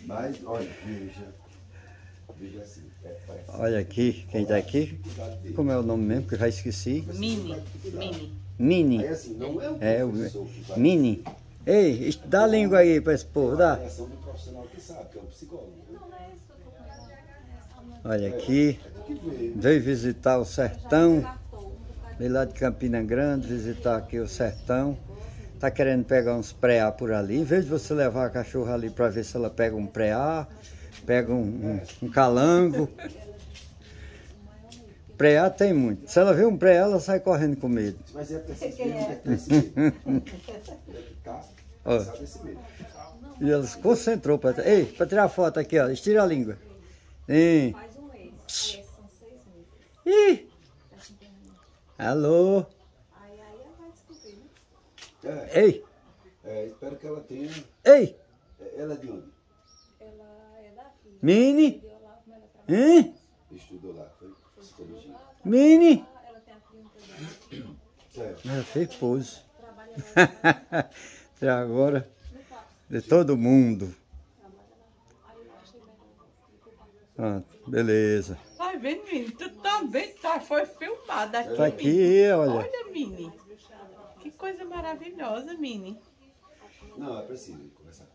Mas, olha, veja assim. Olha aqui, quem tá aqui? Como é o nome mesmo, que eu já esqueci? Mini. Aí assim, não é um professor que vai... Mini. Ei, dá a língua aí para esse povo, dá. É a do profissional que sabe, que é um psicólogo. Olha aqui, veio visitar o sertão, veio lá de Campina Grande, visitar aqui o sertão. Tá querendo pegar uns preá por ali. Em vez de você levar a cachorra ali para ver se ela pega um preá, pega um calango. Preá tem muito. Se ela vê um preá, ela sai correndo com medo. Mas é preciso ter esse medo. Esse medo. E ela se concentrou para... Ei, para tirar foto aqui, ó. Estira a língua. Sim. Faz um mês. São 6 meses. Ih! Alô? Aí ela vai descobrir, né? Ei! Espero que ela tenha... Ei! Ela é de onde? Ela é daqui. Mini! Hein? Estudou lá, foi psicologia. Mini! Ela tem a clínica dela. Certo. Ela fez pose. Até agora, de todo mundo. Pronto, beleza. Vai vendo, Mini, tu também foi filmada aqui. Tá aqui, Mini. olha. Olha, Mini. Que coisa maravilhosa, Mini. Não, é preciso conversar.